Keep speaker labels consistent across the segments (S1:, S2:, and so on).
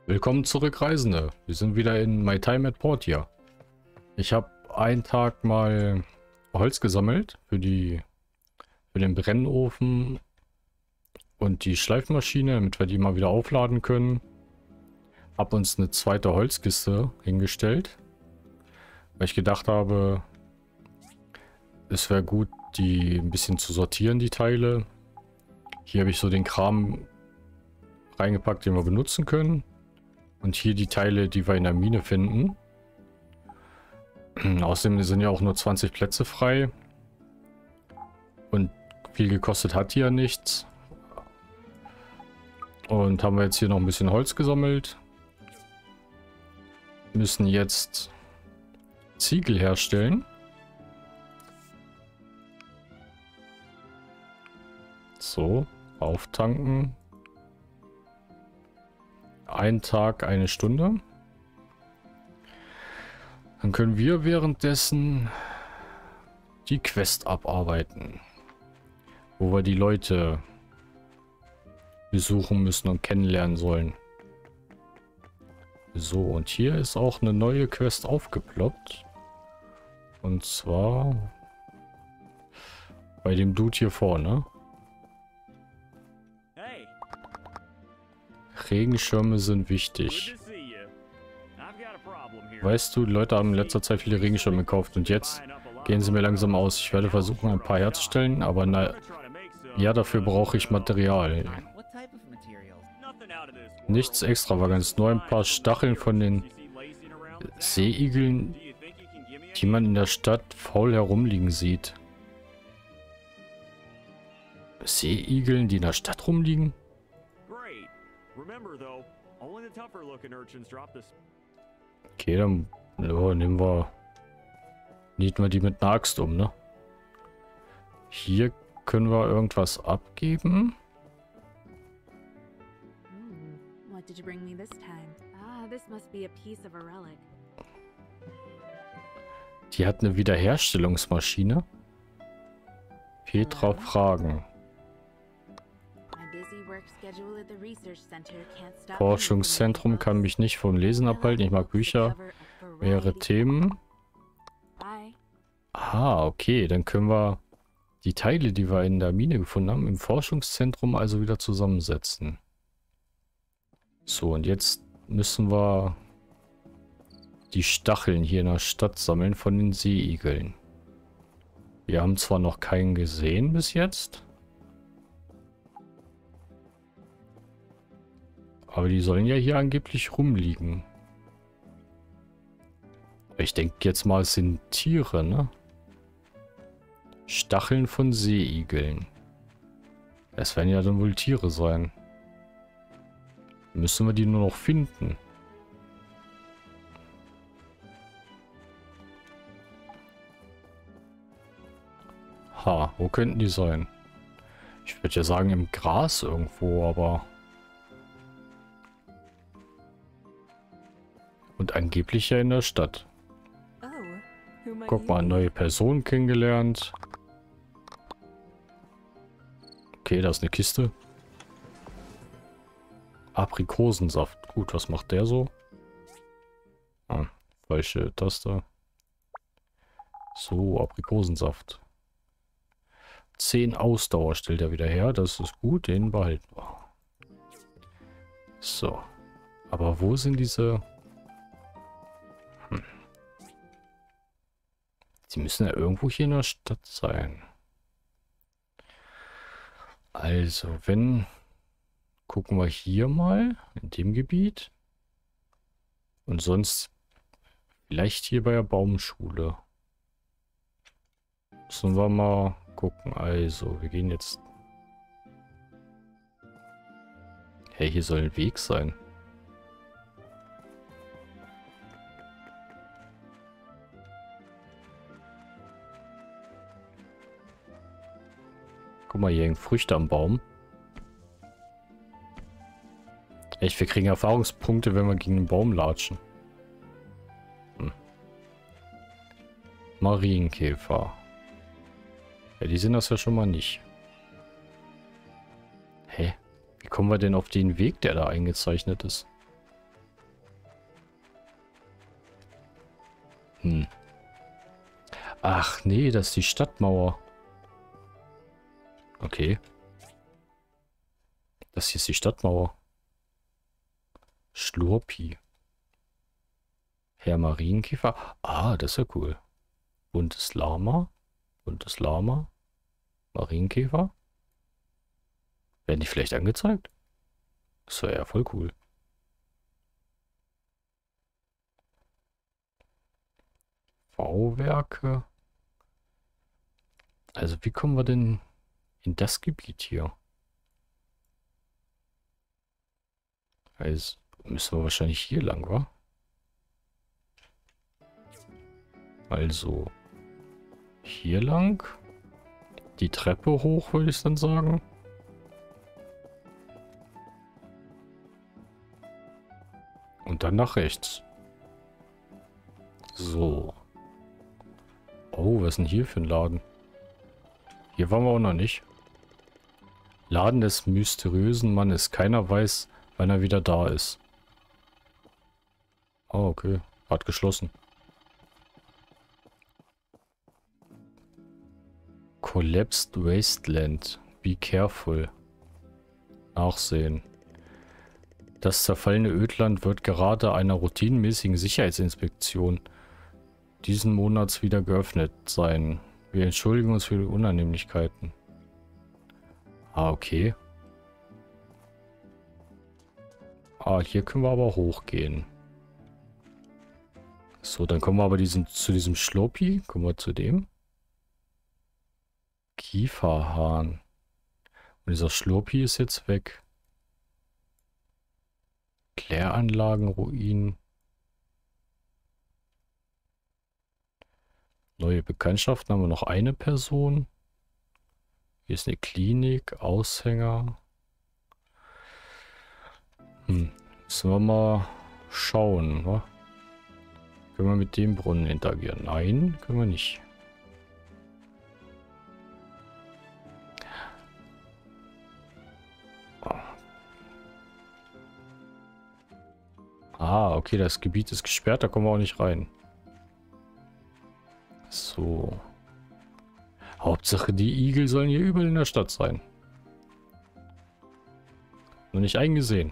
S1: Willkommen zurück, Reisende. Wir sind wieder in My Time at Portia. Ich habe einen Tag mal Holz gesammelt für den Brennofen und die Schleifmaschine, damit wir die mal wieder aufladen können. Hab uns eine zweite Holzkiste hingestellt, weil ich gedacht habe, es wäre gut, die ein bisschen zu sortieren, die Teile. Hier habe ich so den Kram reingepackt, den wir benutzen können. Und hier die Teile, die wir in der Mine finden. Außerdem sind ja auch nur 20 Plätze frei. Und viel gekostet hat die ja nichts. Und haben wir jetzt hier noch ein bisschen Holz gesammelt. Müssen jetzt Ziegel herstellen. So, auftanken. Ein Tag, eine Stunde. Dann können wir währenddessen die Quest abarbeiten. Wo wir die Leute besuchen müssen und kennenlernen sollen. So, und hier ist auch eine neue Quest aufgeploppt. Und zwar bei dem Dude hier vorne. Regenschirme sind wichtig. Weißt du, die Leute haben in letzter Zeit viele Regenschirme gekauft und jetzt gehen sie mir langsam aus. Ich werde versuchen, ein paar herzustellen, aber ja, dafür brauche ich Material. Nichts Extravagantes, nur ein paar Stacheln von den Seeigeln, die man in der Stadt faul herumliegen sieht. Seeigeln, die in der Stadt rumliegen? Okay, dann nieten wir die mit einer Axt um, ne? Hier können wir irgendwas abgeben. Die hat eine Wiederherstellungsmaschine. Petra fragen. Forschungszentrum kann mich nicht vom Lesen abhalten. Ich mag Bücher. Mehrere Themen. Ah, okay. Dann können wir die Teile, die wir in der Mine gefunden haben, im Forschungszentrum also wieder zusammensetzen. So, und jetzt müssen wir die Stacheln hier in der Stadt sammeln von den Seeigeln. Wir haben zwar noch keinen gesehen bis jetzt. Aber die sollen ja hier angeblich rumliegen. Ich denke jetzt mal, es sind Tiere, ne? Stacheln von Seeigeln. Es werden ja dann wohl Tiere sein. Müssen wir die nur noch finden. Ha, wo könnten die sein? Ich würde ja sagen im Gras irgendwo, aber... Und angeblich ja in der Stadt. Guck mal, neue Person kennengelernt. Okay, da ist eine Kiste. Aprikosensaft. Gut, was macht der so? Ah, falsche Taste. So, Aprikosensaft. 10 Ausdauer stellt er wieder her. Das ist gut, den behalten wir. So. Aber wo sind diese... Sie müssen ja irgendwo hier in der Stadt sein. Also, wenn... Gucken wir hier mal, in dem Gebiet. Und sonst vielleicht hier bei der Baumschule. Müssen wir mal gucken. Also, wir gehen jetzt... Hey, hier soll ein Weg sein. Guck mal, hier hängen Früchte am Baum. Echt, wir kriegen Erfahrungspunkte, wenn wir gegen den Baum latschen. Marienkäfer. Ja, die sind das ja schon mal nicht. Hä? Wie kommen wir denn auf den Weg, der da eingezeichnet ist? Hm. Ach nee, das ist die Stadtmauer. Okay. Das hier ist die Stadtmauer. Schlurpi. Herr Marienkäfer. Ah, das ist ja cool. Buntes Lama. Buntes Lama. Marienkäfer. Werden die vielleicht angezeigt? Das wäre ja voll cool. Bauwerke. Also wie kommen wir denn in das Gebiet hier? Also müssen wir wahrscheinlich hier lang, wa? Also hier lang. Die Treppe hoch, würde ich dann sagen. Und dann nach rechts. So. Oh, was ist denn hier für ein Laden? Hier waren wir auch noch nicht. Laden des mysteriösen Mannes. Keiner weiß, wann er wieder da ist. Oh, okay. Hat geschlossen. Collapsed Wasteland. Be careful. Nachsehen. Das zerfallene Ödland wird gerade einer routinemäßigen Sicherheitsinspektion diesen Monats wieder geöffnet sein. Wir entschuldigen uns für die Unannehmlichkeiten. Ah, okay. Ah, hier können wir aber hochgehen. So, dann kommen wir aber zu diesem Schlurpi. Kommen wir zu dem. Kieferhahn. Und dieser Schlurpi ist jetzt weg. Kläranlagen, Ruinen. Neue Bekanntschaften haben wir noch eine Person. Hier ist eine Klinik, Aushänger. Müssen wir mal schauen, wa? Können wir mit dem Brunnen interagieren? Nein, können wir nicht. Ah, okay, das Gebiet ist gesperrt, da kommen wir auch nicht rein. So. Hauptsache, die Igel sollen hier überall in der Stadt sein. Nur nicht eingesehen.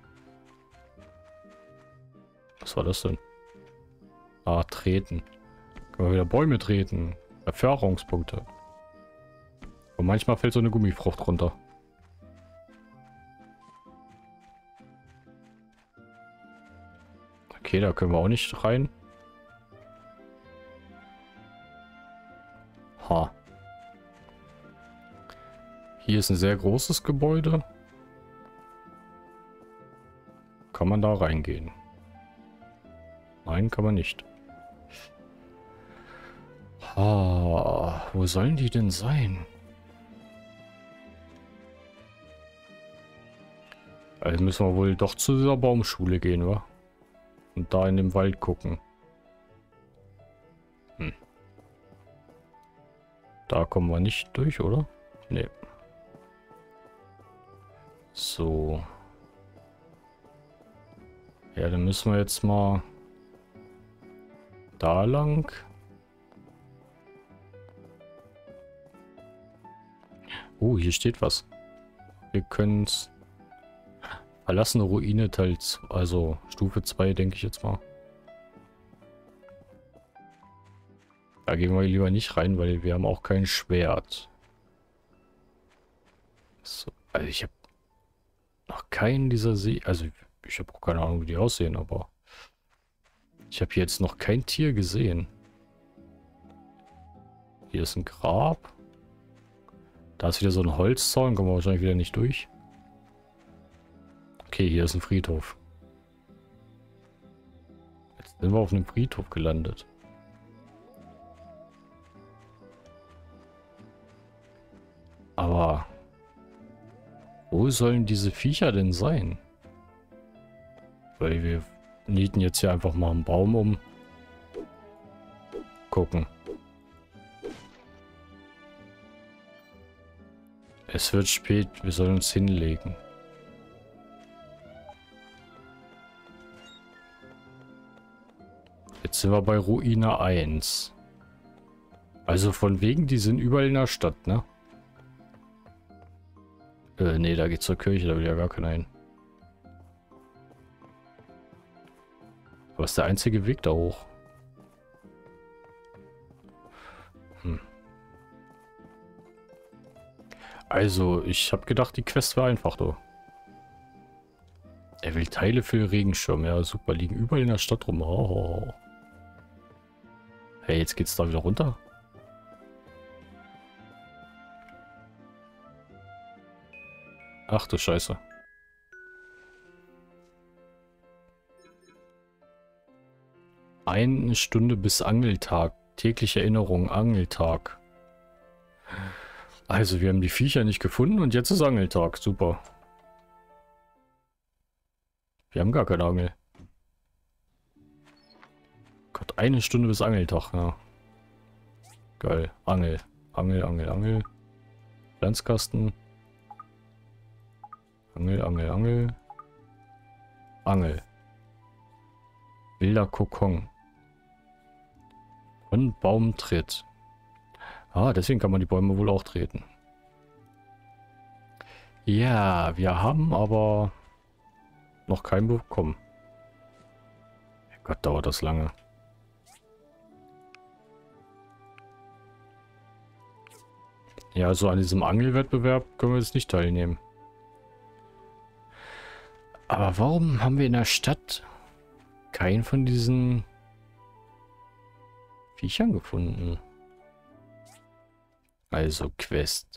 S1: Was war das denn? Ah, treten. Können wir wieder Bäume treten. Erfahrungspunkte. Und manchmal fällt so eine Gummifrucht runter. Okay, da können wir auch nicht rein. Ha. Hier ist ein sehr großes Gebäude. Kann man da reingehen? Nein, kann man nicht. Ha, wo sollen die denn sein? Also müssen wir wohl doch zu dieser Baumschule gehen, wa? Und da in dem Wald gucken. Da kommen wir nicht durch, oder? Nee. So. Ja, dann müssen wir jetzt mal da lang. Oh, hier steht was. Wir können es. Verlassene Ruine Teil, also Stufe 2, denke ich jetzt mal. Da gehen wir lieber nicht rein, weil wir haben auch kein Schwert. So, also ich habe noch keinen dieser also ich habe auch keine Ahnung, wie die aussehen, aber ich habe hier jetzt noch kein Tier gesehen. Hier ist ein Grab. Da ist wieder so ein Holzzaun, kommen wir wahrscheinlich wieder nicht durch. Okay, hier ist ein Friedhof. Jetzt sind wir auf einem Friedhof gelandet. Aber wo sollen diese Viecher denn sein? Weil wir nieten jetzt hier einfach mal einen Baum um. Gucken. Es wird spät, wir sollen uns hinlegen. Jetzt sind wir bei Ruine 1. Also von wegen, die sind überall in der Stadt, ne? Nee, da geht's zur Kirche, da will ja gar keiner hin. Aber ist der einzige Weg da hoch. Also, ich habe gedacht, die Quest wäre einfach, du. Er will Teile für den Regenschirm. Ja, super. Liegen überall in der Stadt rum. Oh. Hey, jetzt geht's da wieder runter. Ach du Scheiße. Eine Stunde bis Angeltag. Tägliche Erinnerung, Angeltag. Also, wir haben die Viecher nicht gefunden und jetzt ist Angeltag. Super. Wir haben gar keine Angel. Gott, eine Stunde bis Angeltag, ja. Geil. Angel. Angel. Pflanzkasten. Angel. Wilder Kokon. Von Baumtritt. Ah, deswegen kann man die Bäume wohl auch treten. Ja, wir haben aber noch keinen bekommen. Gott, dauert das lange. Ja, also an diesem Angelwettbewerb können wir jetzt nicht teilnehmen. Aber warum haben wir in der Stadt keinen von diesen Viechern gefunden? Also Quest.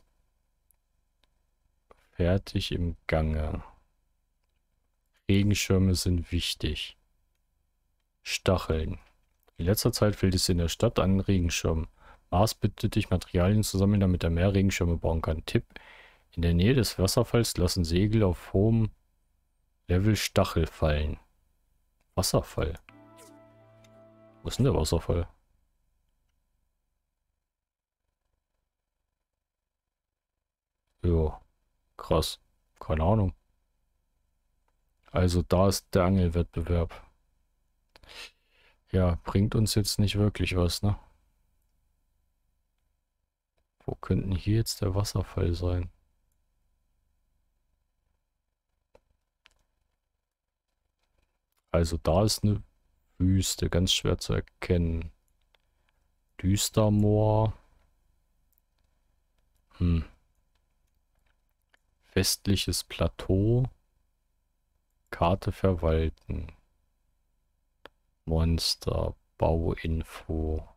S1: Fertig im Gange. Regenschirme sind wichtig. Stacheln. In letzter Zeit fehlt es in der Stadt an Regenschirmen. Mars bittet dich, Materialien zu sammeln, damit er mehr Regenschirme bauen kann. Tipp: In der Nähe des Wasserfalls lassen Segel auf hohem Level Stachel fallen. Wasserfall? Wo ist denn der Wasserfall? Jo, krass. Keine Ahnung. Also da ist der Angelwettbewerb. Ja, bringt uns jetzt nicht wirklich was, ne? Wo könnten hier jetzt der Wasserfall sein? Also da ist eine Wüste, ganz schwer zu erkennen. Düstermoor. Westliches Plateau. Karte verwalten. Monster. Bauinfo.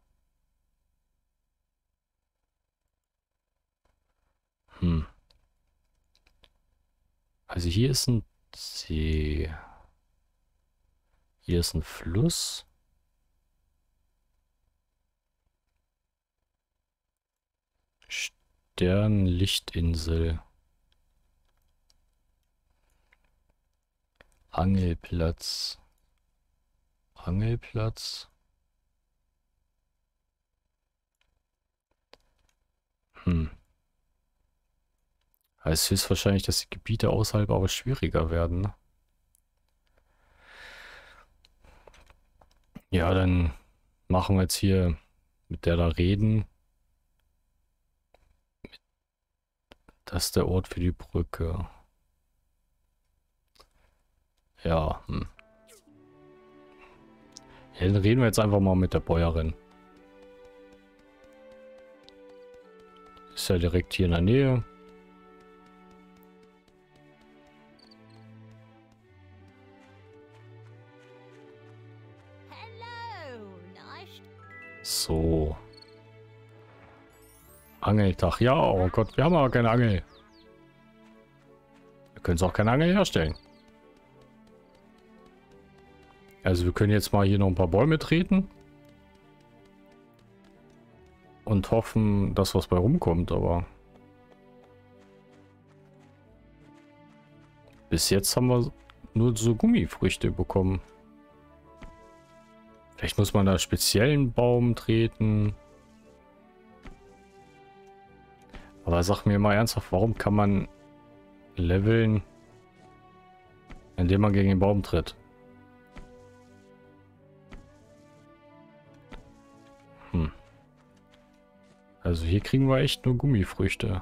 S1: Also hier ist ein See. Hier ist ein Fluss. Sternlichtinsel. Angelplatz. Heißt höchstwahrscheinlich, dass die Gebiete außerhalb aber schwieriger werden, ne? Ja, dann machen wir jetzt hier mit der da reden. Das ist der Ort für die Brücke. Ja, Ja, dann reden wir jetzt einfach mal mit der Bäuerin. Ist ja direkt hier in der Nähe. So. Angeltag. Ja, oh Gott, wir haben aber keine Angel. Wir können auch keine Angel herstellen. Also wir können jetzt mal hier noch ein paar Bäume treten. Und hoffen, dass was bei rumkommt, aber... Bis jetzt haben wir nur so Gummifrüchte bekommen. Vielleicht muss man da speziellen Baum treten. Aber sag mir mal ernsthaft, warum kann man leveln, indem man gegen den Baum tritt? Hm. Also hier kriegen wir echt nur Gummifrüchte.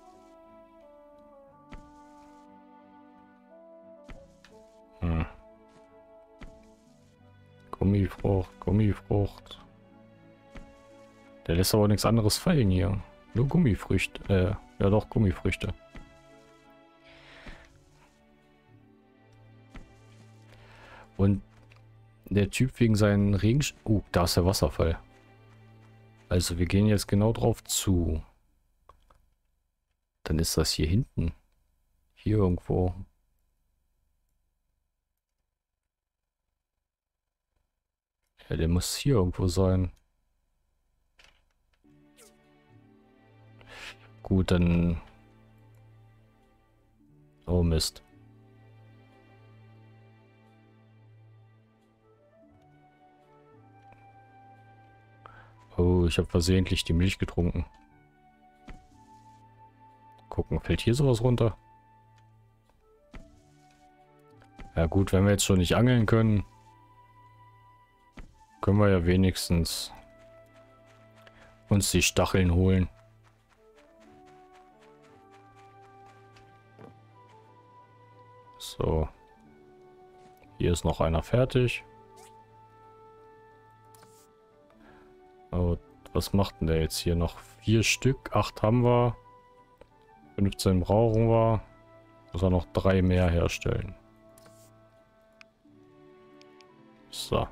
S1: Hm. Gummifrucht, Gummifrucht. Der lässt aber nichts anderes fallen hier. Nur Gummifrüchte. Ja doch, Gummifrüchte. Und der Typ wegen seinen Regen... da ist der Wasserfall. Also wir gehen jetzt genau drauf zu. Dann ist das hier hinten. Hier irgendwo. Ja, der muss hier irgendwo sein. Gut, dann... Oh Mist. Oh, ich habe versehentlich die Milch getrunken. Gucken, fällt hier sowas runter? Ja gut, wenn wir jetzt schon nicht angeln können, können wir ja wenigstens uns die Stacheln holen. So. Hier ist noch einer fertig. Oh, was macht denn der jetzt hier noch? 4 Stück, 8 haben wir. 15 brauchen wir. Muss er noch 3 mehr herstellen. So.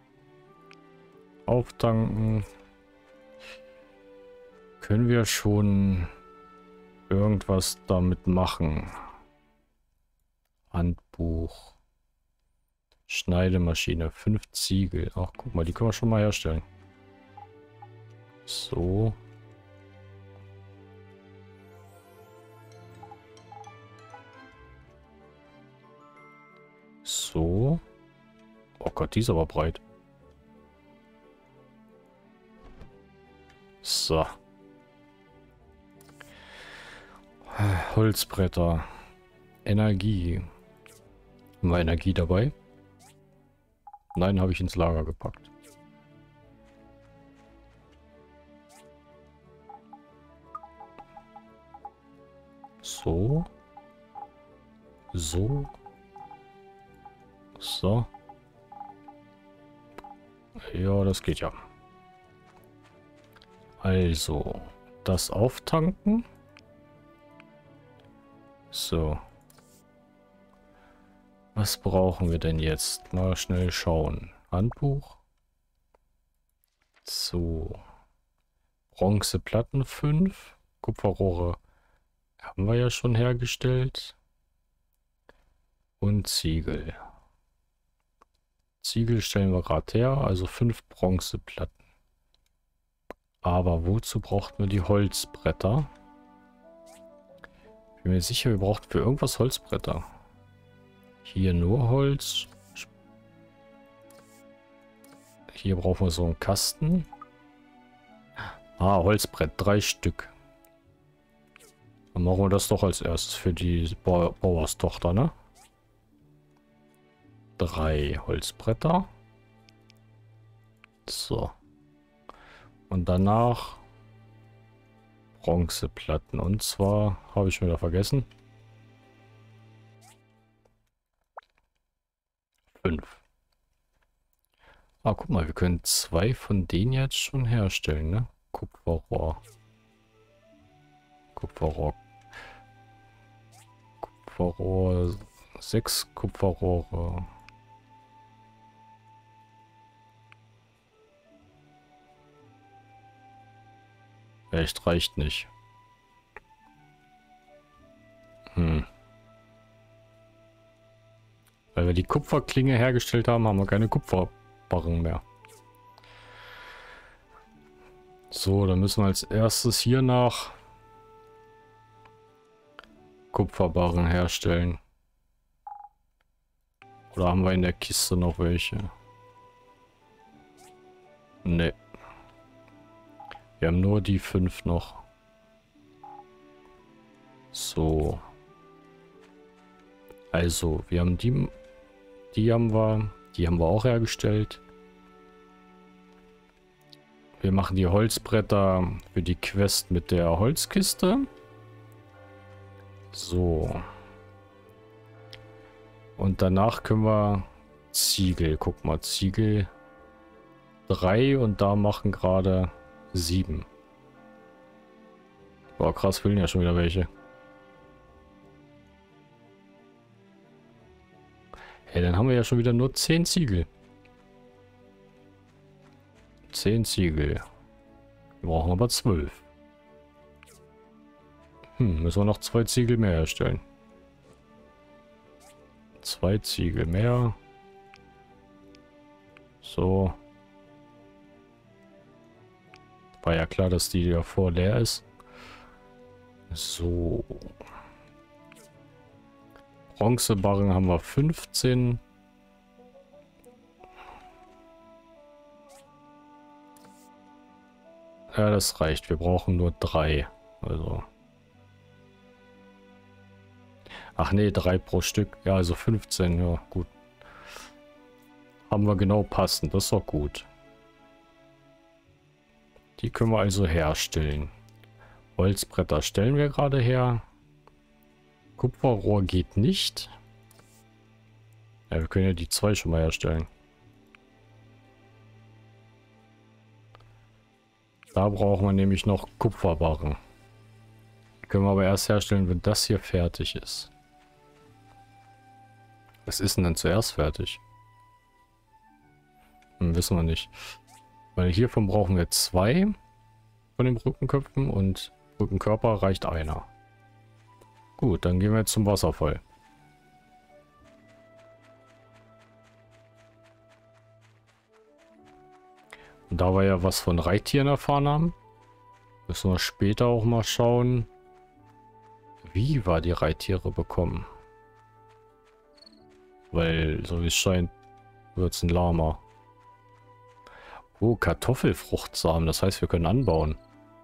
S1: Auftanken. Können wir schon irgendwas damit machen? Handbuch. Schneidemaschine. 5 Ziegel. Ach, guck mal, die können wir schon mal herstellen. So. So. Oh Gott, die ist aber breit. So. Holzbretter. Energie. Haben wir Energie dabei? Nein, habe ich ins Lager gepackt. So. So. So. Ja, das geht ja. Also, das auftanken. So. Was brauchen wir denn jetzt? Mal schnell schauen. Handbuch. So. Bronzeplatten 5. Kupferrohre haben wir ja schon hergestellt. Und Ziegel. Ziegel stellen wir gerade her, also 5 Bronzeplatten. Aber wozu braucht man die Holzbretter? Bin mir sicher, wir brauchen für irgendwas Holzbretter. Hier nur Holz. Hier brauchen wir so einen Kasten. Ah, Holzbrett, 3 Stück. Dann machen wir das doch als erstes für die Bauerstochter, ne? 3 Holzbretter. So. Und danach Bronzeplatten. Und zwar habe ich wieder vergessen. 5. Ah, guck mal, wir können 2 von denen jetzt schon herstellen, ne? Kupferrohr. Kupferrohr. Kupferrohr. 6 Kupferrohre. Echt, reicht nicht. Weil wir die Kupferklinge hergestellt haben, haben wir keine Kupferbarren mehr. So, dann müssen wir als erstes hier nach Kupferbarren herstellen. Oder haben wir in der Kiste noch welche? Ne. Wir haben nur die 5 noch. So. Also, wir haben die haben wir auch hergestellt. Wir machen die Holzbretter für die Quest mit der Holzkiste. So. Und danach können wir Ziegel. Guck mal, Ziegel 3 und da machen gerade 7. Boah, krass, fehlen ja schon wieder welche. Hey, dann haben wir ja schon wieder nur 10 Ziegel. 10 Ziegel. Wir brauchen aber 12. Müssen wir noch 2 Ziegel mehr herstellen. 2 Ziegel mehr. So. War ja klar, dass die davor leer ist. So. Bronzebarren haben wir 15. Ja, das reicht. Wir brauchen nur 3. Also. Ach nee, 3 pro Stück. Ja, also 15. Ja, gut. Haben wir genau passend. Das ist doch gut. Die können wir also herstellen. Holzbretter stellen wir gerade her. Kupferrohr geht nicht. Ja, wir können ja die 2 schon mal herstellen. Da brauchen wir nämlich noch Kupferbarren. Können wir aber erst herstellen, wenn das hier fertig ist. Was ist denn zuerst fertig? Wissen wir nicht. Weil hiervon brauchen wir 2 von den Brückenköpfen und Brückenkörper reicht einer. Gut, dann gehen wir jetzt zum Wasserfall. Und da wir ja was von Reittieren erfahren haben, müssen wir später auch mal schauen, wie wir die Reittiere bekommen. Weil, so wie es scheint, wird es ein Lama. Oh, Kartoffelfruchtsamen, das heißt, wir können anbauen.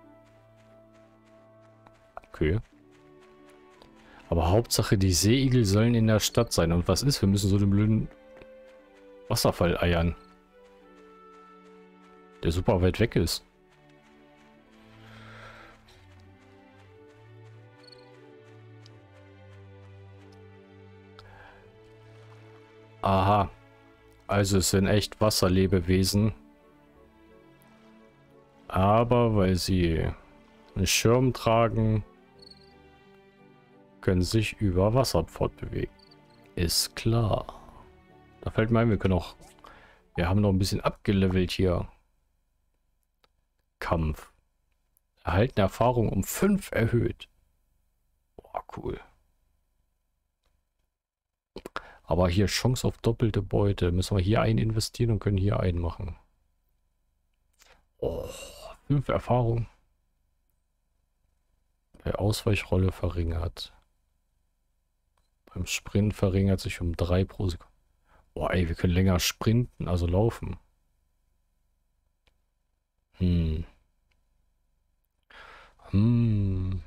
S1: Okay. Aber Hauptsache, die Seeigel sollen in der Stadt sein. Und was ist? Wir müssen so den blöden Wasserfall eiern. Der super weit weg ist. Aha. Also es sind echt Wasserlebewesen. Aber weil sie einen Schirm tragen, können sich über Wasser fortbewegen. Ist klar. Da fällt mir ein, wir können auch... Wir haben noch ein bisschen abgelevelt hier. Kampf. Erhaltene Erfahrung um 5 erhöht. Boah, cool. Aber hier Chance auf doppelte Beute. Müssen wir hier einen investieren und können hier einen machen. Oh, 5 Erfahrung. Bei Ausweichrolle verringert. Beim Sprint verringert sich um 3 pro Sekunde. Boah, ey, wir können länger sprinten, also laufen. Hm. Hm.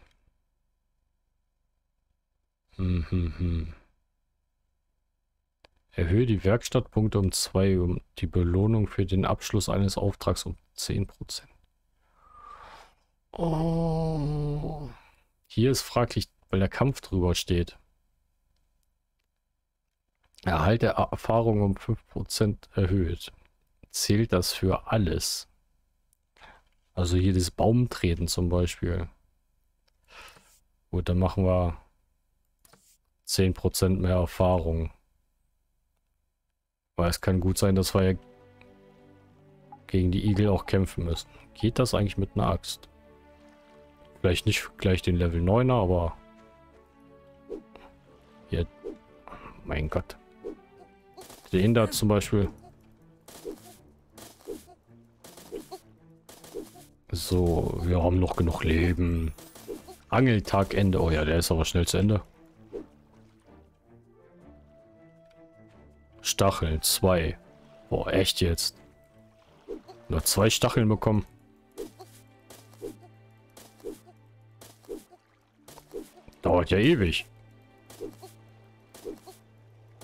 S1: Erhöhe die Werkstattpunkte um 2, um die Belohnung für den Abschluss eines Auftrags um 10%. Oh. Hier ist fraglich, weil der Kampf drüber steht. Erhalte Erfahrung um 5% erhöht. Zählt das für alles? Also jedes Baumtreten zum Beispiel. Gut, dann machen wir 10% mehr Erfahrung. Weil es kann gut sein, dass wir ja gegen die Igel auch kämpfen müssen. Geht das eigentlich mit einer Axt? Vielleicht nicht gleich den Level 9er, aber... Hier... Mein Gott. Den da zum Beispiel. So, wir haben noch genug Leben. Angeltagende. Oh ja, der ist aber schnell zu Ende. Stacheln, 2. Boah, echt jetzt? Nur 2 Stacheln bekommen. Dauert ja ewig.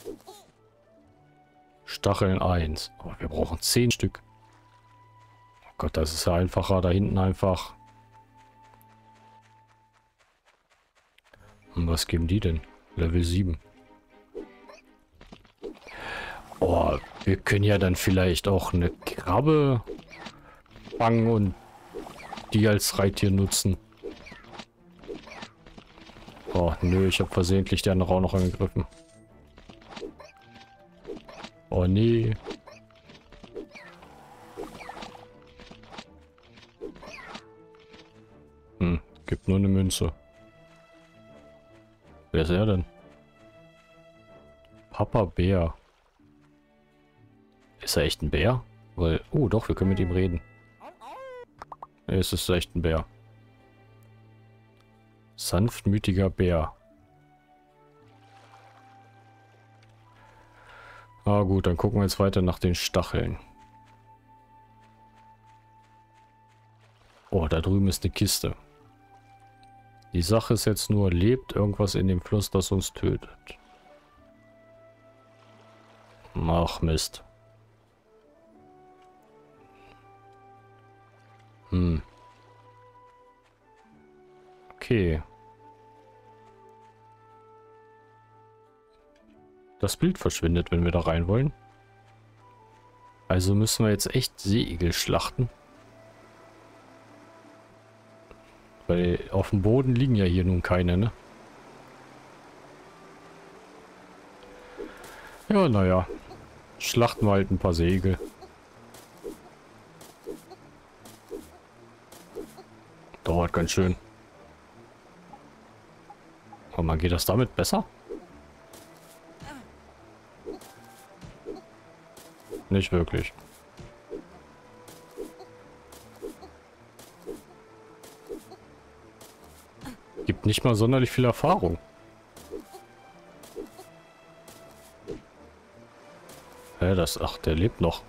S1: Stacheln 1. Oh, wir brauchen 10 Stück. Gott, das ist ja einfacher. Da hinten einfach. Und was geben die denn? Level 7. Oh, wir können ja dann vielleicht auch eine Krabbe fangen und die als Reittier nutzen. Oh, nö, ich habe versehentlich den auch noch angegriffen. Oh, nee. Gibt nur eine Münze. Wer ist er denn? Papa Bär. Ist er echt ein Bär? Weil, oh doch, wir können mit ihm reden. Es ist echt ein Bär. Sanftmütiger Bär. Ah gut, dann gucken wir jetzt weiter nach den Stacheln. Oh, da drüben ist eine Kiste. Die Sache ist jetzt nur, lebt irgendwas in dem Fluss, das uns tötet? Ach Mist. Okay. Das Bild verschwindet, wenn wir da rein wollen. Also müssen wir jetzt echt Seeigel schlachten. Weil auf dem Boden liegen ja hier nun keine, ne? Ja, naja. Schlachten wir halt ein paar Seeigel. Dauert ganz schön. Aber man geht das damit besser? Nicht wirklich. Gibt nicht mal sonderlich viel Erfahrung. Ach, der lebt noch.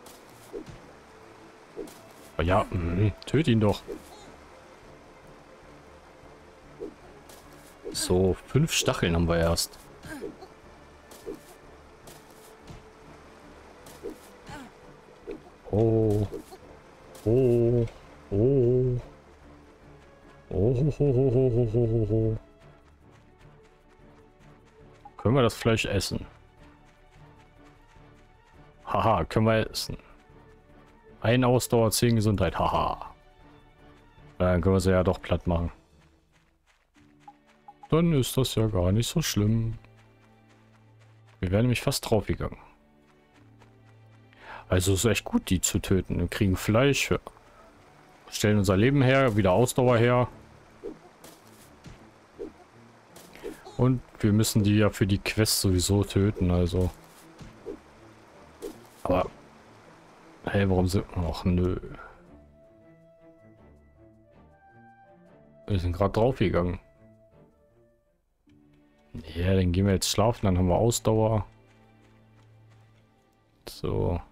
S1: Aber ja, töt ihn doch. So, 5 Stacheln haben wir erst. Oh. Oh. Oh. Oh. Können wir das Fleisch essen? Haha, können wir essen. 1 Ausdauer, 10 Gesundheit. Haha. Dann können wir sie ja doch platt machen. Dann ist das ja gar nicht so schlimm. Wir wären nämlich fast draufgegangen. Also ist echt gut, die zu töten. Wir kriegen Fleisch. Stellen unser Leben her, wieder Ausdauer her. Und wir müssen die ja für die Quest sowieso töten, also. Aber. Hey, warum sind. Ach nö. Wir sind gerade draufgegangen. Ja, dann gehen wir jetzt schlafen, dann haben wir Ausdauer. So.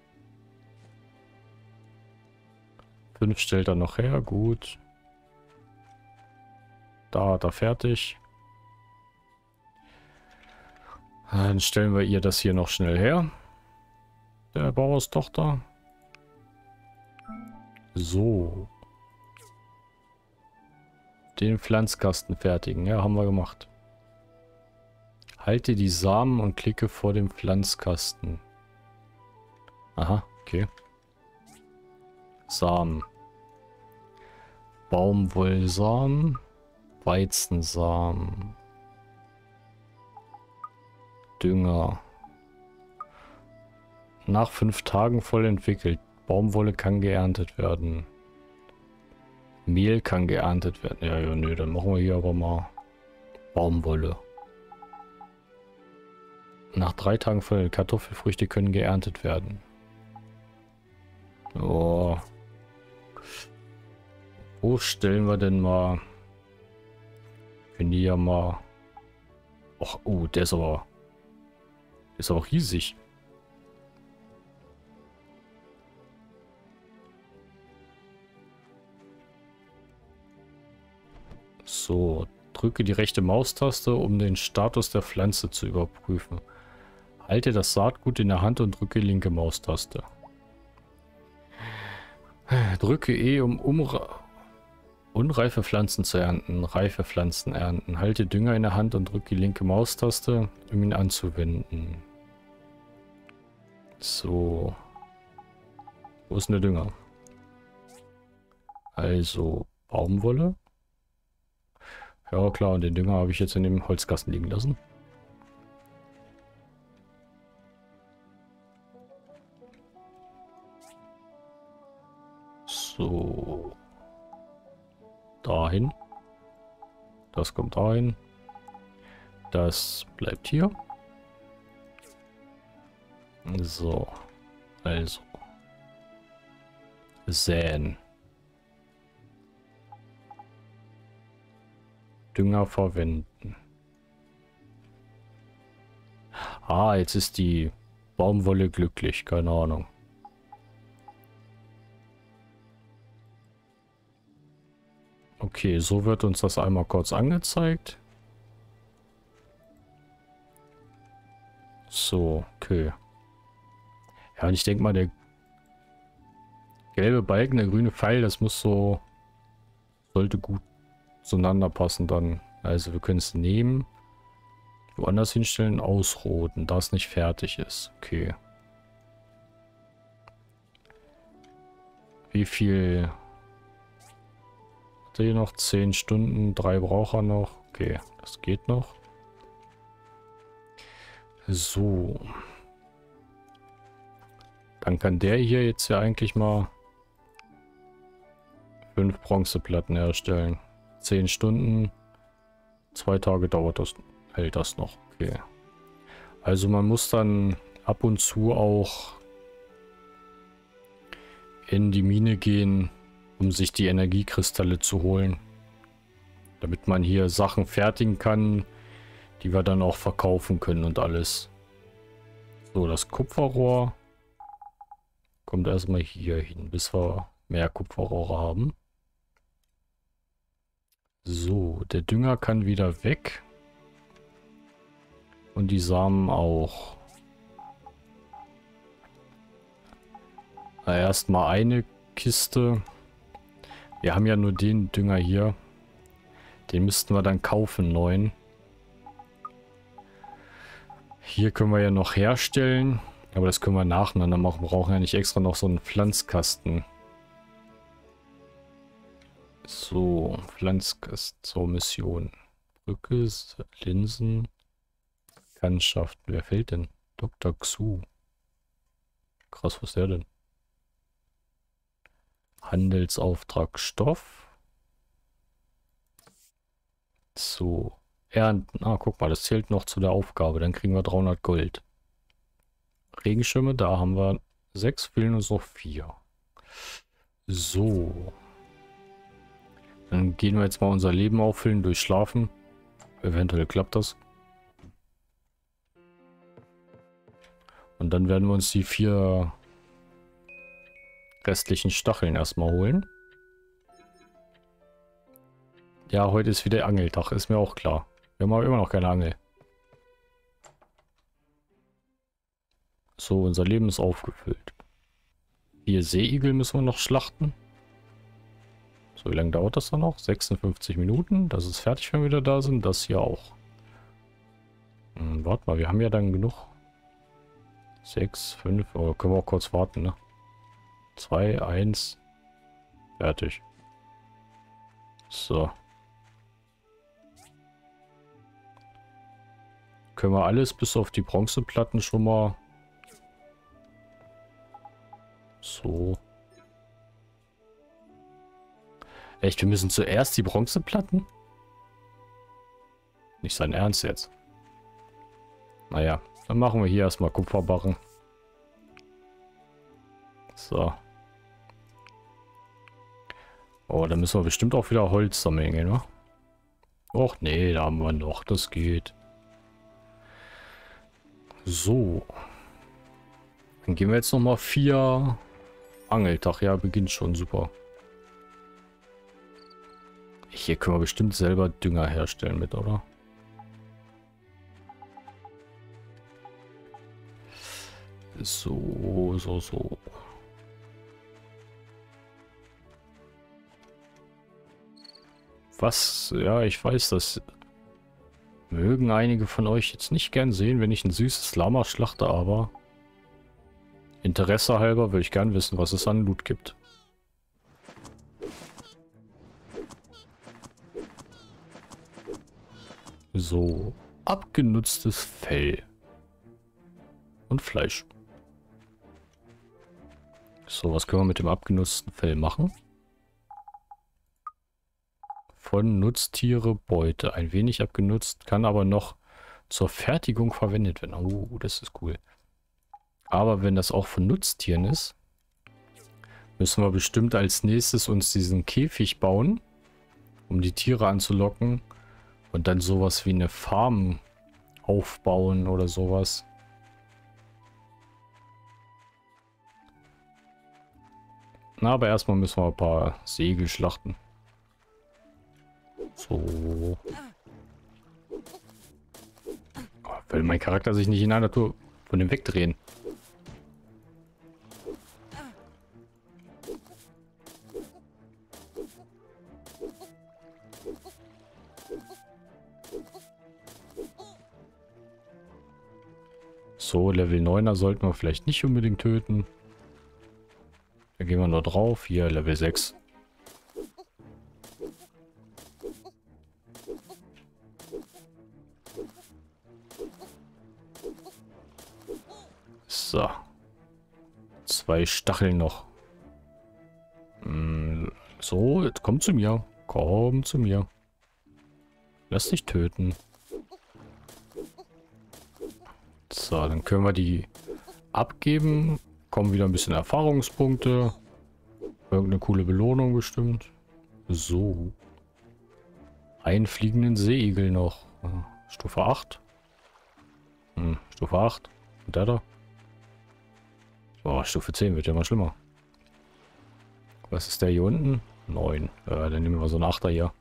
S1: 5 stellt er noch her, gut. Da hat er fertig. Dann stellen wir ihr das hier noch schnell her. Der Bauerstochter. So. Den Pflanzkasten fertigen. Ja, haben wir gemacht. Halte die Samen und klicke vor dem Pflanzkasten. Aha, okay. Samen. Baumwollsamen. Weizensamen. Dünger. Nach 5 Tagen voll entwickelt. Baumwolle kann geerntet werden. Mehl kann geerntet werden. Ja, ja, nö, dann machen wir hier aber mal Baumwolle. Nach 3 Tagen voll Kartoffelfrüchte können geerntet werden. Oh. Wo stellen wir denn mal? Können die ja mal. Och, oh, der ist aber. Ist aber riesig. So, drücke die rechte Maustaste, um den Status der Pflanze zu überprüfen. Halte das Saatgut in der Hand und drücke linke Maustaste. Drücke E, um unreife Pflanzen zu ernten. Reife Pflanzen ernten. Halte Dünger in der Hand und drücke die linke Maustaste, um ihn anzuwenden. So. Wo ist denn der Dünger? Also, Baumwolle. Ja klar, und den Dünger habe ich jetzt in dem Holzkasten liegen lassen. So. Dahin. Das kommt dahin. Das bleibt hier. So. Also. Säen. Dünger verwenden. Ah, jetzt ist die Baumwolle glücklich. Keine Ahnung. Okay, so wird uns das einmal kurz angezeigt. So, okay. Ja, und ich denke mal, der gelbe Balken, der grüne Pfeil, das muss so... Sollte gut zueinander passen dann. Also wir können es nehmen, woanders hinstellen, ausroten, da es nicht fertig ist. Okay. Wie viel... Hat er hier noch? 10 Stunden, 3 braucht er noch. Okay, das geht noch. So. Dann kann der hier jetzt ja eigentlich mal 5 Bronzeplatten herstellen. 10 Stunden. 2 Tage dauert das, hält das noch. Okay. Also man muss dann ab und zu auch in die Mine gehen, um sich die Energiekristalle zu holen. Damit man hier Sachen fertigen kann, die wir dann auch verkaufen können und alles. So, das Kupferrohr kommt erstmal hier hin, bis wir mehr Kupferrohre haben. So, der Dünger kann wieder weg. Und die Samen auch. Erstmal eine Kiste. Wir haben ja nur den Dünger hier. Den müssten wir dann kaufen, neuen. Hier können wir ja noch herstellen. Aber das können wir nacheinander machen. Wir brauchen ja nicht extra noch so einen Pflanzkasten. So, Pflanzkasten. So, Mission. Brücke, Linsen. Bekanntschaft. Wer fehlt denn? Dr. Xu. Krass, was ist der denn? Handelsauftrag Stoff. So. Ernten. Ah, guck mal, das zählt noch zu der Aufgabe. Dann kriegen wir 300 Gold. Regenschirme, da haben wir 6, fehlen uns noch 4. So. Dann gehen wir jetzt mal unser Leben auffüllen durch Schlafen. Eventuell klappt das. Und dann werden wir uns die 4 restlichen Stacheln erstmal holen. Ja, heute ist wieder Angeltag, ist mir auch klar. Wir haben aber immer noch keine Angel. So, unser Leben ist aufgefüllt. 4 Seeigel müssen wir noch schlachten. So, wie lange dauert das dann noch? 56 Minuten. Das ist fertig, wenn wir wieder da sind. Das hier auch. Warte mal, wir haben ja dann genug. 6, 5, oh, können wir auch kurz warten, ne? 2, 1. Fertig. So. Können wir alles bis auf die Bronzeplatten schon mal... So. Echt, wir müssen zuerst die Bronzeplatten? Nicht sein Ernst jetzt. Naja, dann machen wir hier erstmal Kupferbarren. So. Oh, da müssen wir bestimmt auch wieder Holz sammeln, ne? Och nee, da haben wir noch. Das geht. So. Dann gehen wir jetzt nochmal 4 Angeltag. Ja, beginnt schon. Super. Hier können wir bestimmt selber Dünger herstellen mit, oder? So. Was, ja, ich weiß, das mögen einige von euch jetzt nicht gern sehen, wenn ich ein süßes Lama schlachte, aber Interesse halber würde ich gern wissen, was es an Loot gibt. So, abgenutztes Fell und Fleisch. So, was können wir mit dem abgenutzten Fell machen? Von Nutztiere Beute. Ein wenig abgenutzt, kann aber noch zur Fertigung verwendet werden. Oh, das ist cool. Aber wenn das auch von Nutztieren ist, müssen wir bestimmt als nächstes uns diesen Käfig bauen, um die Tiere anzulocken und dann sowas wie eine Farm aufbauen oder sowas. Na, aber erstmal müssen wir ein paar Segel schlachten. So. Will mein Charakter sich nicht in einer Tour von dem wegdrehen. So, Level 9er sollten wir vielleicht nicht unbedingt töten. Da gehen wir nur drauf. Hier, Level 6. So. 2 Stacheln noch. So, jetzt komm zu mir. Komm zu mir. Lass dich töten. So, dann können wir die abgeben. Kommen wieder ein bisschen Erfahrungspunkte. Irgendeine coole Belohnung bestimmt. So. Einen fliegenden Seeigel noch. Stufe 8. Stufe 8. Und der da? Oh, Stufe 10 wird ja mal schlimmer. Was ist der hier unten? 9. Dann nehmen wir so einen 8er hier.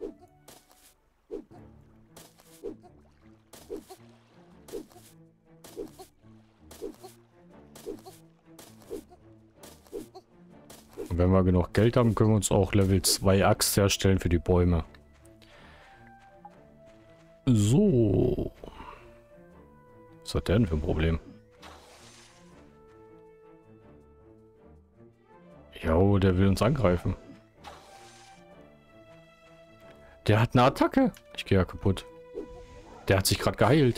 S1: Und wenn wir genug Geld haben, können wir uns auch Level 2 Axt herstellen für die Bäume. So. Was hat der denn für ein Problem? Jo, der will uns angreifen. Der hat eine Attacke. Ich gehe ja kaputt. Der hat sich gerade geheilt.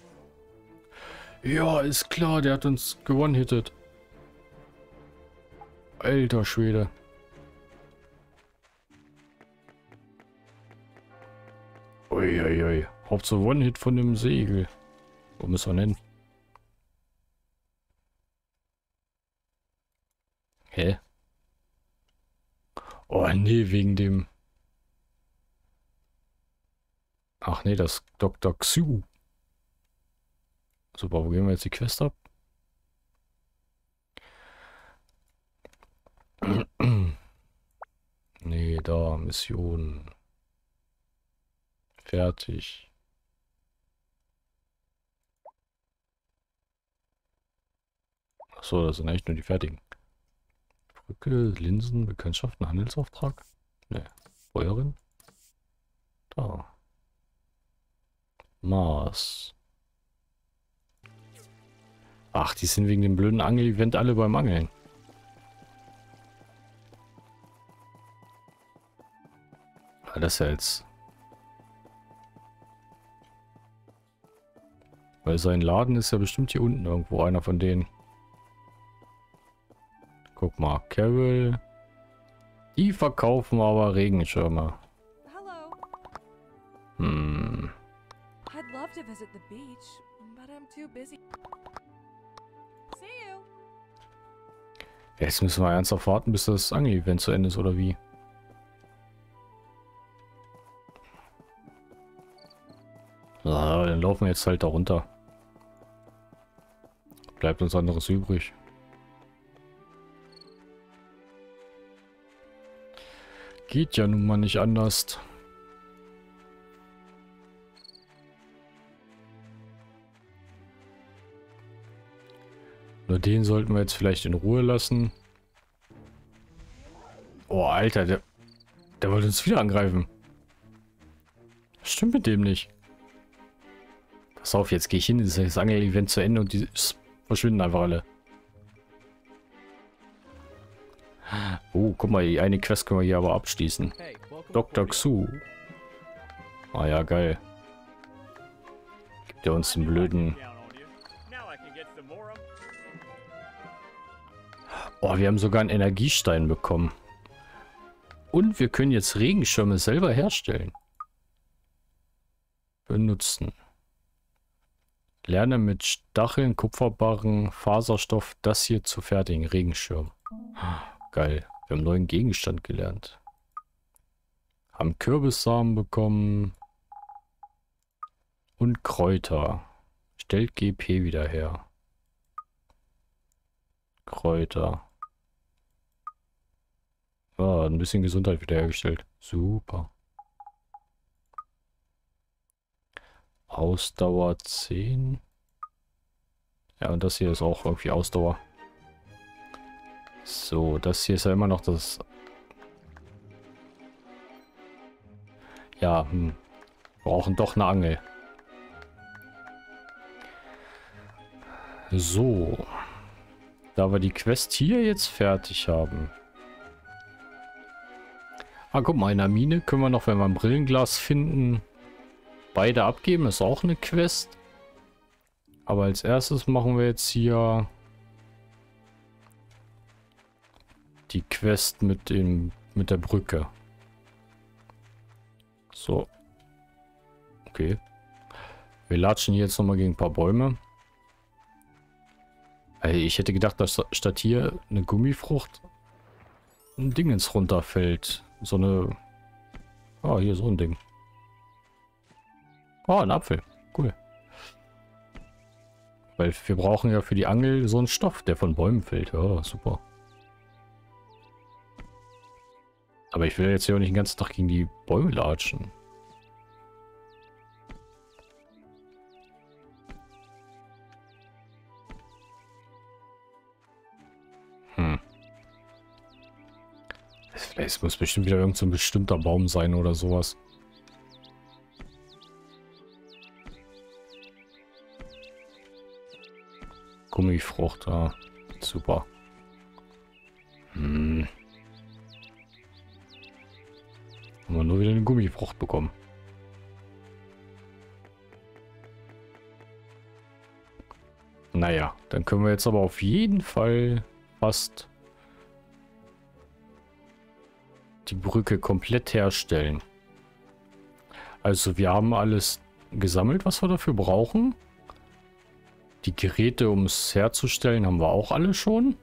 S1: Ja, ist klar, der hat uns gewone-hittet. Alter Schwede. Uiuiui. Hauptsache One-Hit von dem Segel. Wo müssen wir hin? Hä? Oh nee, wegen dem... Ach nee, das Dr. Xu. Super, wo gehen wir jetzt die Quest ab? Nee, da, Mission. Fertig. Achso, das sind echt nur die fertigen. Brücke, Linsen, Bekanntschaften, Handelsauftrag. Ne, Feuerin. Da. Mars. Ach, die sind wegen dem blöden Angel-Event alle beim Angeln. Ah, das ist ja jetzt... Weil sein Laden ist ja bestimmt hier unten irgendwo, einer von denen. Guck mal, Carol. Die verkaufen aber Regenschirme.
S2: I'd love to visit the beach, but I'm too busy. See you.
S1: Jetzt müssen wir ernsthaft warten, bis das Angel-Event zu Ende ist, oder wie? Ja, dann laufen wir jetzt halt da runter. Bleibt uns anderes übrig. Geht ja nun mal nicht anders. Nur den sollten wir jetzt vielleicht in Ruhe lassen. Oh, Alter, der wollte uns wieder angreifen. Was stimmt mit dem nicht? Pass auf, jetzt gehe ich hin, das Angel-Event zu Ende und die verschwinden einfach alle. Oh, guck mal, die eine Quest können wir hier aber abschließen. Dr. Xu. Ah ja, geil. Gibt er uns einen blöden... Oh, wir haben sogar einen Energiestein bekommen. Und wir können jetzt Regenschirme selber herstellen. Benutzen. Lerne mit Stacheln, Kupferbarren, Faserstoff das hier zu fertigen. Regenschirm. Geil. Wir haben einen neuen Gegenstand gelernt. Haben Kürbissamen bekommen. Und Kräuter. Stellt GP wieder her. Kräuter. Ah, ein bisschen Gesundheit wiederhergestellt. Super. Ausdauer 10. Ja, und das hier ist auch irgendwie Ausdauer. So, das hier ist ja immer noch das... Ja, brauchen doch eine Angel. So. Da wir die Quest hier jetzt fertig haben. Ah, guck mal, in der Mine können wir noch, wenn wir ein Brillenglas finden, beide abgeben. Ist auch eine Quest. Aber als erstes machen wir jetzt hier die Quest mit der Brücke. So. Okay. Wir latschen hier jetzt nochmal gegen ein paar Bäume. Ey, ich hätte gedacht, dass statt hier eine Gummifrucht ein Dingens runterfällt. So eine... Ah, hier so ein Ding. Oh, ein Apfel. Cool. Weil wir brauchen ja für die Angel so einen Stoff, der von Bäumen fällt. Ja, super. Aber ich will jetzt ja auch nicht den ganzen Tag gegen die Bäume latschen. Es muss bestimmt wieder irgend so ein bestimmter Baum sein oder sowas. Gummifrucht, ja. Super. Haben wir nur wieder eine Gummifrucht bekommen. Naja, dann können wir jetzt aber auf jeden Fall fast die Brücke komplett herstellen. Also wir haben alles gesammelt, was wir dafür brauchen. Die Geräte, um es herzustellen, haben wir auch alle schon.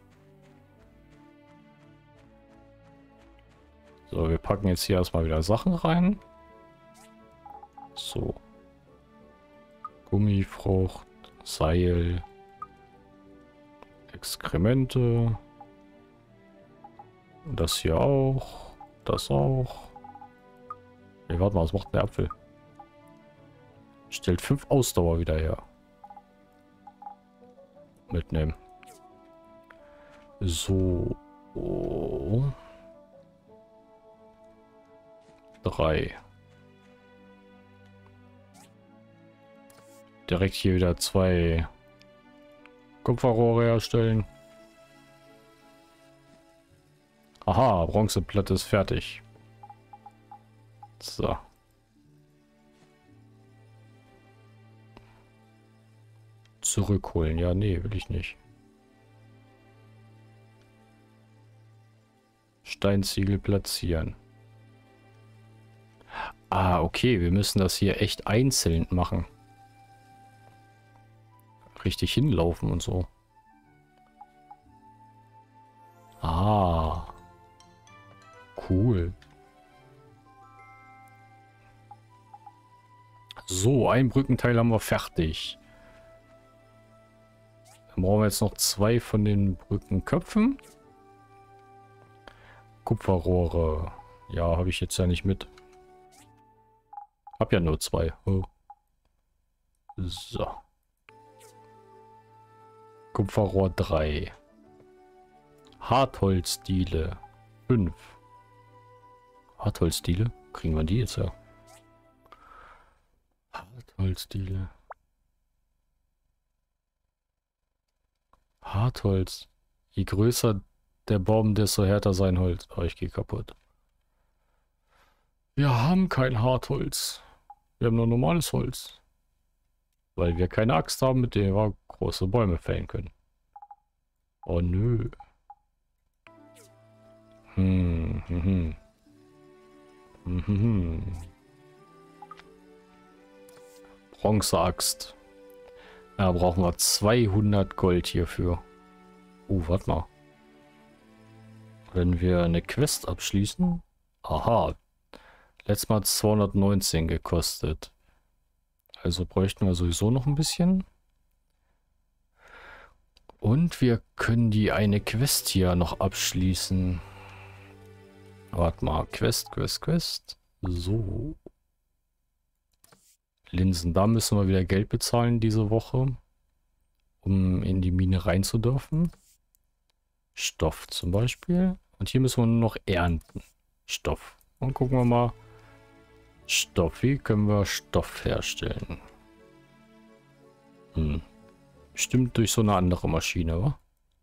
S1: So, wir packen jetzt hier erstmal wieder Sachen rein. So. Gummifrucht, Seil, Exkremente. Das hier auch. Das auch. Nee, warte mal, was macht der Apfel? Stellt 5 Ausdauer wieder her. Mitnehmen. So. 3. Direkt hier wieder 2 Kupferrohre herstellen. Aha, Bronzeplatte ist fertig. So. Zurückholen. Ja, nee, will ich nicht. Steinziegel platzieren. Ah, okay, wir müssen das hier echt einzeln machen. Richtig hinlaufen und so. Ah. Cool. So, ein Brückenteil haben wir fertig. Dann brauchen wir jetzt noch 2 von den Brückenköpfen. Kupferrohre. Ja, habe ich jetzt ja nicht mit. Hab ja nur 2. Oh. So. Kupferrohr 3. Hartholzdiele 5. Hartholzdiele? Kriegen wir die jetzt ja? Holzdiele. Hartholz. Je größer der Baum, desto härter sein Holz. Oh, ich gehe kaputt. Wir haben kein Hartholz. Wir haben nur normales Holz. Weil wir keine Axt haben, mit der wir große Bäume fällen können. Oh nö. Hm, hm, hm. Hm, hm, hm. Bronzeaxt. Da brauchen wir 200 Gold hierfür. Warte mal. Wenn wir eine Quest abschließen. Aha. Letztes Mal hat es 219 gekostet. Also bräuchten wir sowieso noch ein bisschen. Und wir können die eine Quest hier noch abschließen. Warte mal. Quest. So. Linsen. Da müssen wir wieder Geld bezahlen diese Woche. Um in die Mine rein zu dürfen. Stoff zum Beispiel. Und hier müssen wir nur noch ernten. Stoff. Und gucken wir mal. Stoff. Wie können wir Stoff herstellen? Bestimmt durch so eine andere Maschine, wa?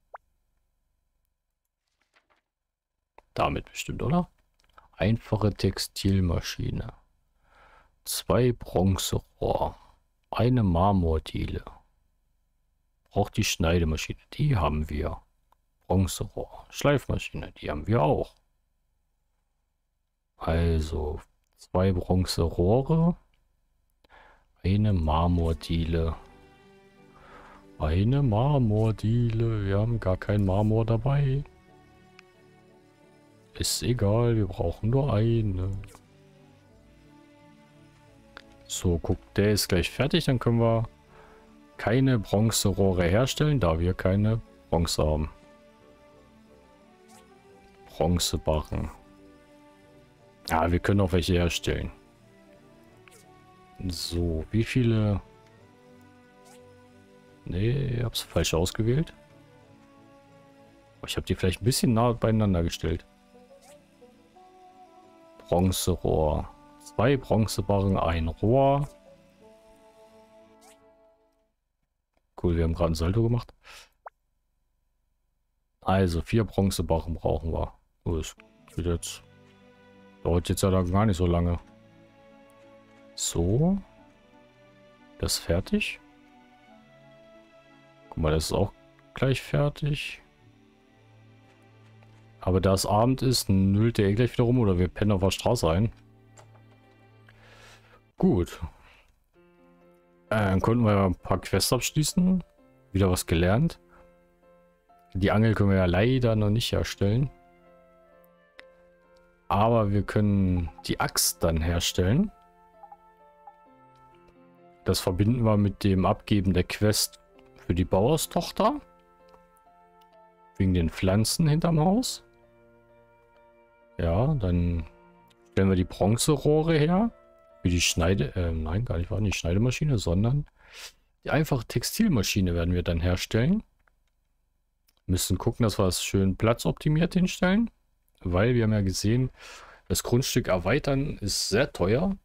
S1: Damit bestimmt, oder? Einfache Textilmaschine. 2 Bronzerohr. Eine Marmordiele. Braucht die Schneidemaschine. Die haben wir. Bronzerohr. Schleifmaschine. Die haben wir auch. Also 2 Bronzerohre. Eine Marmordiele. Eine Marmordiele. Wir haben gar kein Marmor dabei. Ist egal, wir brauchen nur eine. So, guck, der ist gleich fertig. Dann können wir keine Bronzerohre herstellen, da wir keine Bronze haben. Bronzebarren. Ja, wir können auch welche herstellen. So, wie viele... Nee, ich hab's falsch ausgewählt. Ich habe die vielleicht ein bisschen nah beieinander gestellt. Bronzerohr. 2 Bronzebarren, ein Rohr. Cool, wir haben gerade ein Salto gemacht. Also 4 Bronzebarren brauchen wir. Oh, das geht jetzt. Dauert jetzt ja dann gar nicht so lange. So. Das ist fertig. Guck mal, das ist auch gleich fertig. Aber da es Abend ist, nüllt der gleich wieder rum oder wir pennen auf der Straße ein. Gut. Dann konnten wir ein paar Quests abschließen. Wieder was gelernt. Die Angel können wir ja leider noch nicht herstellen. Aber wir können die Axt dann herstellen. Das verbinden wir mit dem Abgeben der Quest für die Bauerstochter. Wegen den Pflanzen hinterm Haus. Ja, dann stellen wir die Bronzerohre her. Für die nein, gar nicht, war nicht Schneidemaschine, sondern die einfache Textilmaschine werden wir dann herstellen. Müssen gucken, dass wir es schön platzoptimiert hinstellen. Weil wir haben ja gesehen, das Grundstück erweitern ist sehr teuer.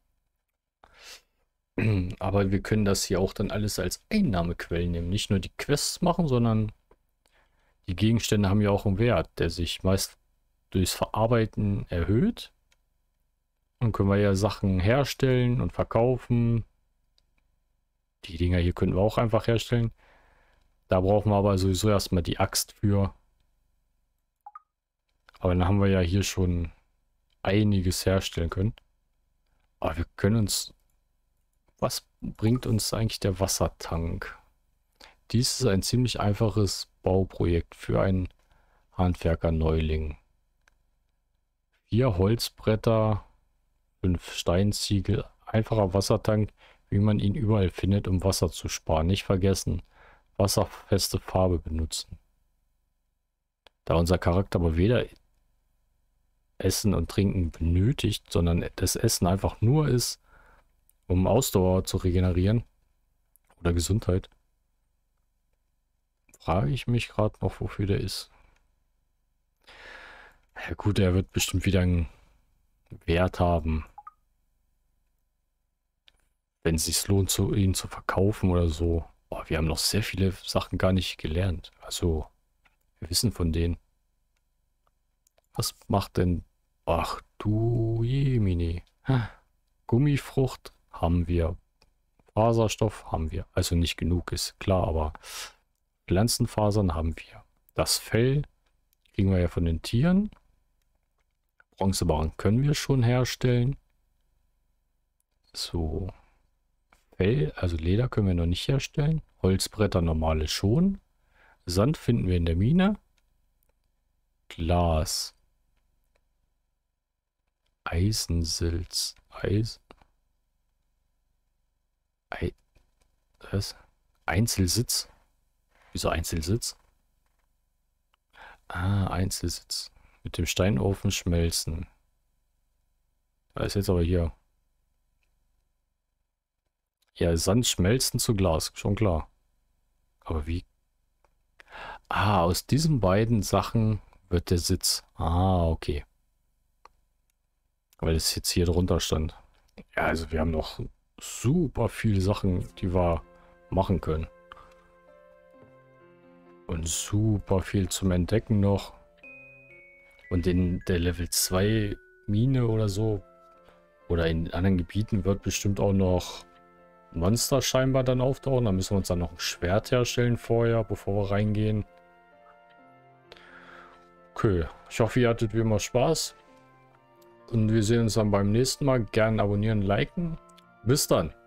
S1: Aber wir können das hier auch dann alles als Einnahmequellen nehmen. Nicht nur die Quests machen, sondern die Gegenstände haben ja auch einen Wert, der sich meist durchs Verarbeiten erhöht. Dann können wir ja Sachen herstellen und verkaufen. Die Dinger hier könnten wir auch einfach herstellen. Da brauchen wir aber sowieso erstmal die Axt für. Aber dann haben wir ja hier schon einiges herstellen können. Aber wir können uns... Was bringt uns eigentlich der Wassertank? Dies ist ein ziemlich einfaches Bauprojekt für einen Handwerker-Neuling. 4 Holzbretter, 5 Steinziegel, einfacher Wassertank, wie man ihn überall findet, um Wasser zu sparen. Nicht vergessen, wasserfeste Farbe benutzen. Da unser Charakter aber weder Essen und Trinken benötigt, sondern das Essen einfach nur ist, um Ausdauer zu regenerieren oder Gesundheit, frage ich mich gerade noch, wofür der ist. Ja gut, er wird bestimmt wieder einen Wert haben. wenn es sich lohnt, ihn zu verkaufen oder so. Boah, wir haben noch sehr viele Sachen gar nicht gelernt. Also, wir wissen von denen. Was macht denn... Ach du Jemini. Gummifrucht haben wir. Faserstoff haben wir. Also nicht genug, ist klar, aber Pflanzenfasern haben wir. Das Fell kriegen wir ja von den Tieren. Bronzebarren können wir schon herstellen. So. Fell, also Leder können wir noch nicht herstellen. Holzbretter normale schon. Sand finden wir in der Mine. Glas. Eisensilz. Was? Einzelsitz? Wieso Einzelsitz? Ah, Einzelsitz. Mit dem Steinofen schmelzen. Da ist jetzt aber hier. Ja, Sand schmelzen zu Glas. Schon klar. Aber wie? Ah, aus diesen beiden Sachen wird der Sitz. Ah, okay. Weil es jetzt hier drunter stand. Ja, also wir haben noch super viele Sachen, die wir machen können. Und super viel zum Entdecken noch. Und in der Level 2 Mine oder so, oder in anderen Gebieten wird bestimmt auch noch Monster scheinbar dann auftauchen. Da müssen wir uns dann noch ein Schwert herstellen vorher, bevor wir reingehen. Okay, ich hoffe, ihr hattet wie immer Spaß. Und wir sehen uns dann beim nächsten Mal. Gerne abonnieren, liken. Bis dann.